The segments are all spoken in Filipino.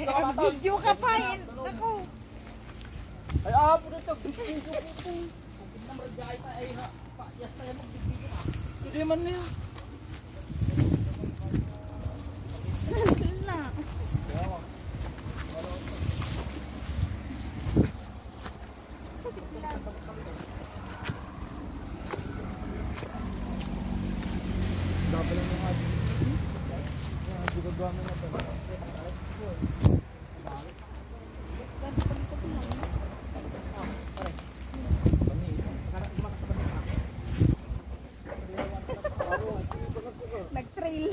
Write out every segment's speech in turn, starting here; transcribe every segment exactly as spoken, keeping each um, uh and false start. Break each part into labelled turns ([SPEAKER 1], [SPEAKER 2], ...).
[SPEAKER 1] Video ka pa yun. Ako.
[SPEAKER 2] Ay, ah, po dito. Video ko ito. Kung namragay pa ay ha. Yes, tayo mag-video na. Hindi man na yun.
[SPEAKER 1] Na.
[SPEAKER 2] Dapat lang yung atin. Yan, gugagawa mo na ito.
[SPEAKER 1] Nag-trail.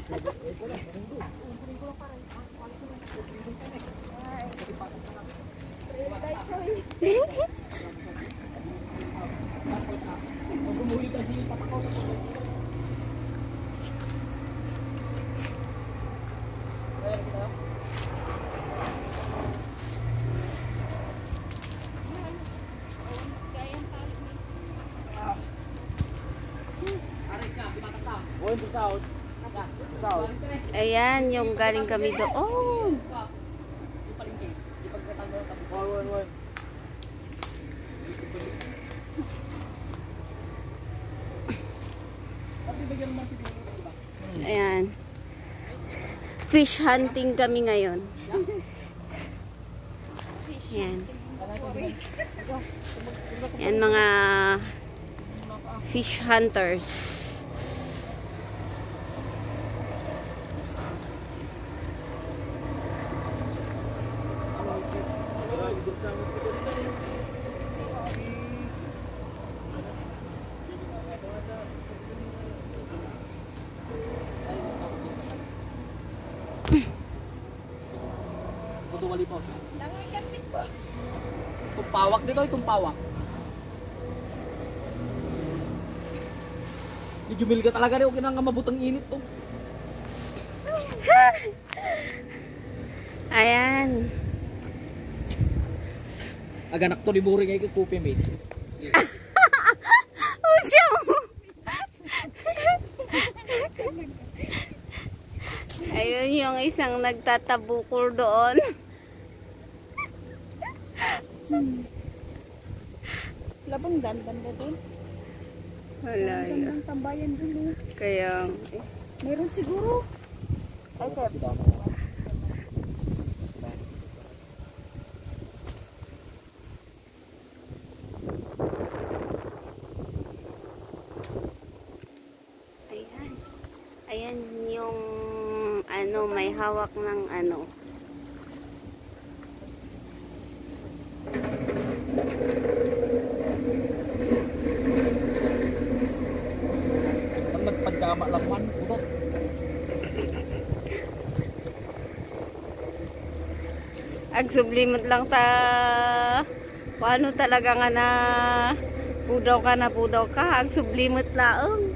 [SPEAKER 3] Ayan, yung galing kami doon. Ayan. Fish hunting kami ngayon. Ayan. Ayan mga fish hunters.
[SPEAKER 2] Wali po. Tumpawak dito, tumpawak. Di jumil ka talaga rin, okay na nga mabutang init to.
[SPEAKER 3] Ayan.
[SPEAKER 2] Aganak to, di buri kayo kay Kupi, mate.
[SPEAKER 3] Oh, siya mo. Ayun yung isang nagtatabukol doon.
[SPEAKER 1] Labang dan, banda doon.
[SPEAKER 3] Wala yun.
[SPEAKER 1] Ang tambayan doon.
[SPEAKER 3] Kaya, eh.
[SPEAKER 1] Meron siguro. Ay, Kep.
[SPEAKER 3] Ayan. Ayan yung ano, may hawak ng ano.
[SPEAKER 2] Ang nagpagkama lang man, udot.
[SPEAKER 3] Ag sublimot lang ta. Paano talaga nga na pudaw ka na pudaw ka. Ag sublimot laong.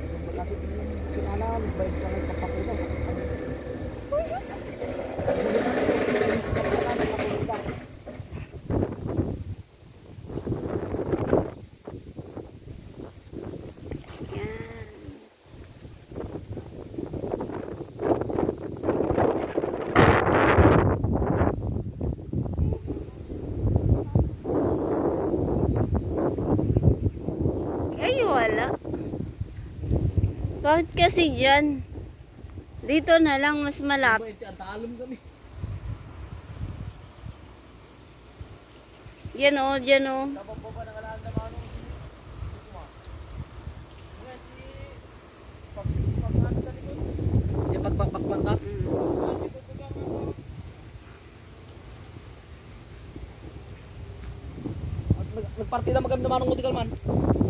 [SPEAKER 3] Ay, wala. Bakit kasi dyan? Dito na lang mas malapit. Yan o, dyan o.
[SPEAKER 2] Yung pagpapakbanta? Nagpartida magam naman ng mutikal man.